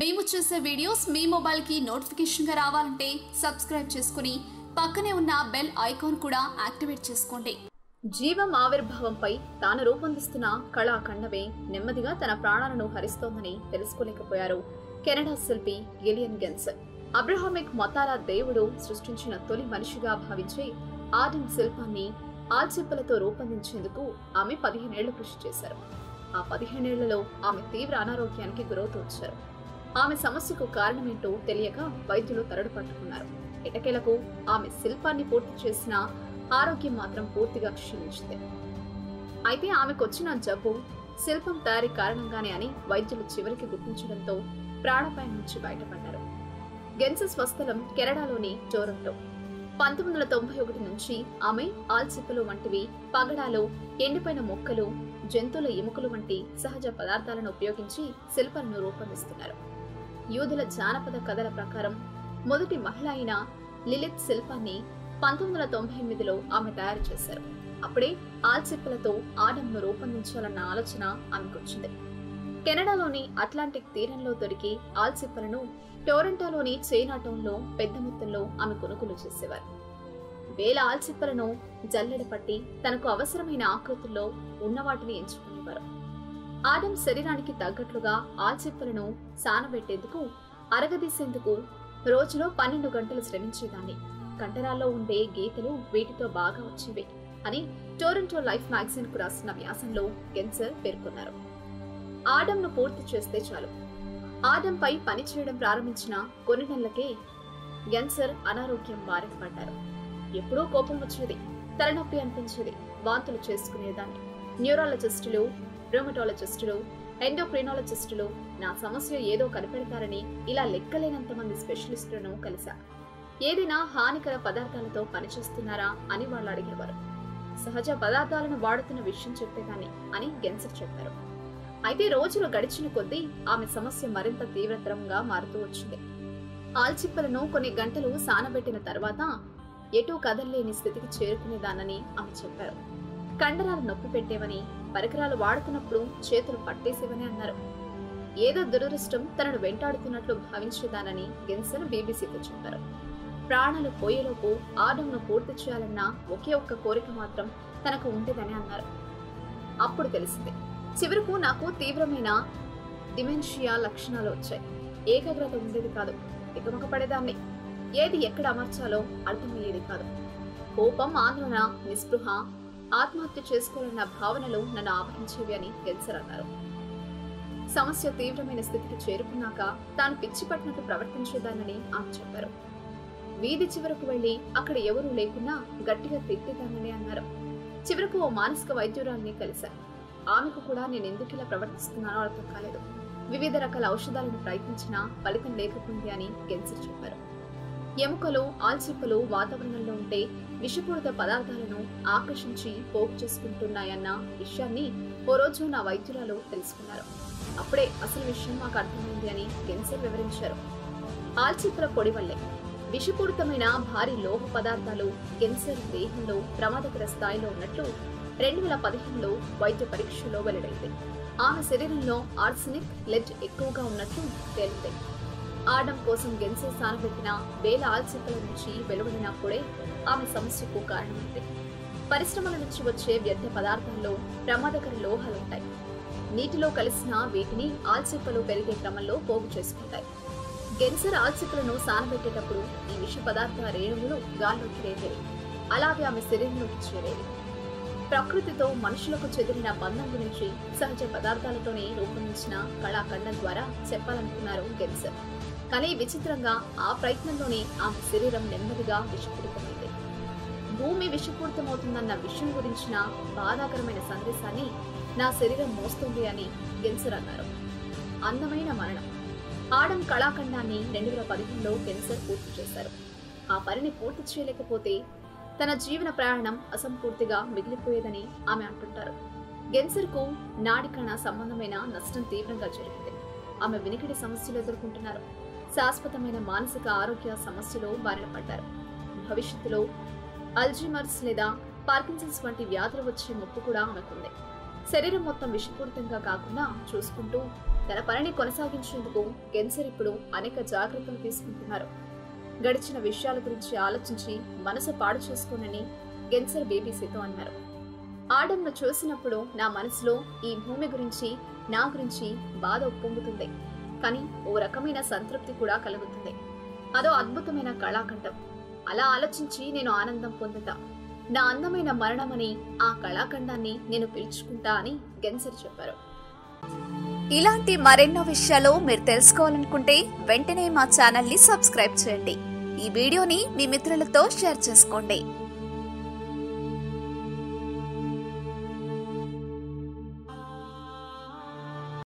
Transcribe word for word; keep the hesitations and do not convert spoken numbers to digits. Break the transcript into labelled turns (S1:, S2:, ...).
S1: మేము చేసే వీడియోస్ మీ మొబైల్ కి నోటిఫికేషన్ గా రావాలంటే సబ్స్క్రైబ్ చేసుకుని పక్కనే ఉన్న బెల్ ఐకాన్ కూడా యాక్టివేట్ చేసుకోండి.
S2: జీవం ఆవిర్భావంపై తాను రూపొందిస్తున్న కళాఖండమే నెమ్మదిగా తన ప్రాణాలను హరిస్తోందని తెలుసుకోలేకపోయారు కెనడా శిల్పి గిలియన్ గెన్సర్. అబ్రహామిక్ మతాల దేవుడు సృష్టించిన తొలి మనిషిగా భావించే ఆడమ్ శిల్పాన్ని ఆల్చిప్పలతో రూపొందించేందుకు ఆమె పదిహేనేళ్లు కృషి చేశారు. ఆ పదిహేనేళ్లలో ఆమె తీవ్ర అనారోగ్యానికి గురవుతూ వచ్చారు. ఆమె సమస్యకు కారణమేంటో తెలియక వైద్యులు తరడు పట్టుకున్నారు. ఎటకేలకు ఆమె శిల్పాన్ని పూర్తి చేసిన ఆరోగ్యం మాత్రం పూర్తిగా క్షీణించింది. అయితే ఆమెకొచ్చిన జబ్బు శిల్పం తయారీ కారణంగానే అని వైద్యులు చివరికి గుర్తించడంతో ప్రాణాపాయం నుంచి బయటపడ్డారు. గెన్సర్ స్వస్థలం కెనడాలోని టొరంటో. పంతొమ్మిది వందల తొంభై ఒకటి నుంచి ఆమె ఆల్చిప్పలు వంటివి, పగడాలు, ఎండిపోయిన మొక్కలు, జంతువుల ఎముకలు వంటి సహజ పదార్థాలను ఉపయోగించి శిల్పాలను రూపొందిస్తున్నారు. యూదుల జానపద కథల ప్రకారం మొదటి మహిళ అయిన లిలిత్ శిల్పాన్ని పంతొమ్మిది వందల తొంభై ఎనిమిదిలో ఆమె తయారు చేశారు. అప్పుడే ఆల్చిప్పలతో ఆడమ్ను రూపొందించాలన్న ఆలోచన ఆమెకొచ్చింది. కెనడాలోని అట్లాంటిక్ తీరంలో దొరికి ఆల్చిప్పలను టొరంటోలోని చైనా టౌన్ లో పెద్ద మొత్తంలో ఆమె కొనుగోలు చేసేవారు. వేల ఆల్చిప్పలను జల్లెడ పట్టి తనకు అవసరమైన ఆకృతుల్లో ఉన్న వాటిని ఎంచుకునేవారు. ఆడమ్ శరీరానికి తగ్గట్లుగా ఆల్చిప్పలను సానబెట్టేందుకు, అరగదీసేందుకు రోజులో పన్నెండు గంటలు శ్రమించేదాన్ని. కంటరాల్లో ఉండే గీతలు వీటితో బాగా వచ్చేవి అని టొరంటో లైఫ్ మ్యాగజైన్ కు రాసిన వ్యాసంలో గెన్సర్ పేర్కొన్నారు. ఆడమ్ను పూర్తి చేస్తే చాలు. ఆడమ్ పై పని చేయడం ప్రారంభించిన కొన్ని నెలలకే గెన్సర్ అనారోగ్యం బారిన పడ్డారు. ఎప్పుడూ కోపం వచ్చేది, తలనొప్పి అనిపించేది, వాంతులు చేసుకునేదాన్ని. న్యూరాలజిస్టులు, ర్యూమటాలజిస్టులు, ఎండోక్రినాలజిస్టులు నా సమస్య ఏదో కనిపెడతారని ఇలా లెక్కలేనంత మంది స్పెషలిస్టులను కలిసా. ఏదైనా హానికర పదార్థాలతో పనిచేస్తున్నారా అని వాళ్ళు అడిగేవారు. సహజ పదార్థాలను వాడుతున్న విషయం చెప్పేదాన్ని అని గెన్సర్ చెప్పారు. అయితే రోజులు గడిచిన కొద్దీ ఆమె సమస్య మరింత తీవ్రతరంగా మారుతూ వచ్చింది. ఆల్చిప్పలను కొన్ని గంటలు సానబెట్టిన తర్వాత ఎటూ కదల్లేని స్థితికి చేరుకునేదానని ఆమె చెప్పారు. కండరాలు నొప్పి పెట్టేవని, పరికరాలు వాడుతున్నప్పుడు చేతులు పట్టేసేవని అన్నారు. ఏదో దురదృష్టం తనను వెంటాడుతున్నట్లు భావించేదానని గెన్సర్ బీబీసీతో చెప్పారు. ప్రాణాలు పోయేలోపు ఆడమ్ను పూర్తి చేయాలన్న ఒకే ఒక్క కోరిక మాత్రం తనకు ఉండేదని అన్నారు. అప్పుడు తెలిసింది, చివరకు నాకు తీవ్రమైన డిమెన్షియా లక్షణాలు వచ్చాయి. ఏకాగ్రత ఉండేది కాదు, తికమక పడేదాన్ని. ఏది ఎక్కడ అమర్చాలో అర్థమయ్యేది కాదు. కోపం, ఆందోళన, నిస్పృహ, ఆత్మహత్య చేసుకోవాలన్న భావనలు నన్ను ఆవహించేవి అని గెన్సర్ అన్నారు. సమస్య తీవ్రమైన స్థితికి చేరుకున్నాక తాను పిచ్చి పట్టినట్టు ప్రవర్తించేదానని ఆమె చెప్పారు. వీధి చివరకు వెళ్లి అక్కడ ఎవరూ లేకున్నా గట్టిగా తిట్టేదానని అన్నారు. చివరకు ఓ మానసిక వైద్యురాల్ని కలిశారు. ఆమెకు కూడా నేను ఎందుకు ఇలా ప్రవర్తిస్తున్నానో అర్థం కాలేదు. వివిధ రకాల ఔషధాలను ప్రయత్నించినా ఫలితం లేకపోయింది అని గెన్సర్ చెప్పారు. ఎముకలు, ఆల్చిప్పలు వాతావరణంలో ఉంటే విషపూరిత పదార్థాలను ఆకర్షించి పోగు చేసుకుంటున్నాయన్న విషయాన్ని ఓ రోజు నా వైద్యురాలు తెలుసుకున్నారు. అప్పుడే అసలు విషయం మాకు అర్థమైంది అని గెన్సర్ వివరించారు. ఆల్చిప్పల పొడి వల్లే విషపూరితమైన భారీ లోహ పదార్థాలు గెన్సర్ దేహంలో ప్రమాదకర స్థాయిలో ఉన్నట్లు రెండు వేల పదిహేనులో వైద్య పరీక్షలో వెల్లడైంది. ఆమె శరీరంలో ఆర్సెనిక్, లెడ్ ఎక్కువగా ఉన్నట్లు తేలింది. ఆడమ్ కోసం గెన్సర్ సానబెట్టిన వేల ఆల్చిప్పల నుంచి వెలువడినప్పుడే ఆమె సమస్యకు కారణమైంది. పరిశ్రమల నుంచి వచ్చే వ్యర్థ పదార్థాల్లో ప్రమాదకర లోహాలుంటాయి. నీటిలో కలిసిన వీటిని ఆల్చిప్పలు పెరిగే క్రమంలో పోగు చేసుకుంటాయి. గెన్సర్ ఆల్చిప్పలను సానబెట్టేటప్పుడు ఈ విష పదార్థ రేణువులు గాల్లోకి రేగేవి. అలాగే ఆమె శరీరంలోకి చేరేవి. ప్రకృతితో మనుషులకు చెదిరిన బంధం గురించి సహజ పదార్థాలతోనే రూపొందించిన కళాఖండం ద్వారా చెప్పాలనుకున్నారు గెన్సర్. కానీ విచిత్రంగా ఆ ప్రయత్నంలోనే ఆమె శరీరం నెమ్మదిగా విషపూరితమైంది. భూమి విషపూరితమవుతుందన్న విషయం గురించిన బాధాకరమైన సందేశాన్ని నా శరీరం మోస్తుంది అని గెన్సర్ అన్నారు. అందమైన మరణం. ఆడమ్ కళాఖండాన్ని రెండు వేల పదిహేనులో గెన్సర్ పూర్తి చేశారు. ఆ పనిని పూర్తి చేయలేకపోతే తన జీవన ప్రయాణం అసంపూర్తిగా మిగిలిపోయేదని ఆమె అంటుంటారు. గెన్సర్ కు నాడికణ సంబంధమైన నష్టం తీవ్రంగా జరిగింది. ఆమె వినికిడి సమస్యలు ఎదుర్కొంటున్నారు. శాశ్వతమైన మానసిక ఆరోగ్య సమస్యలో బారిన పడ్డారు. భవిష్యత్తులో అల్జీమర్స్ లేదా పార్కిన్సన్స్ వంటి వ్యాధులు వచ్చే ముప్పు కూడా ఆమెకుంది. శరీరం మొత్తం విషపూరితంగా కాకుండా చూసుకుంటూ తన పనిని కొనసాగించేందుకు గెన్సర్ ఇప్పుడు అనేక జాగ్రత్తలు తీసుకుంటున్నారు. గడిచిన విషయాల గురించి ఆలోచించి మనసు పాడు చేసుకోనని గెన్సర్ బీబీసీతో అన్నారు. ఆడంను చూసినప్పుడు నా మనసులో ఈ భూమి గురించి, నా గురించి బాధ ఉప్పొంగుతుంది. కానీ ఓ రకమైన సంతృప్తి కూడా కలుగుతుంది. అదో అద్భుతమైన కళాఖండం. అలా ఆలోచించి నేను ఆనందం పొందుతా. నా అందమైన మరణమని ఆ కళాఖండాన్ని నేను పిలుచుకుంటా అని గెన్సర్ చెప్పారు.
S1: ఇలాంటి మరెన్నో విషయాలు మీరు తెలుసుకోవాలనుకుంటే వెంటనే మా ఛానల్ ని సబ్స్క్రైబ్ చేయండి. ఈ వీడియోని మీ మిత్రులతో షేర్ చేసుకోండి.